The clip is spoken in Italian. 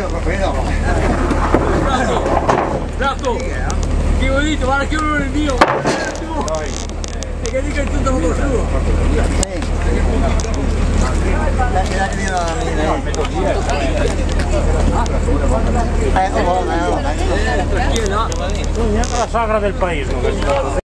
Prato, che ho detto, guarda che uno è il mio, e che dica tutto lo suo. La sagra del paese.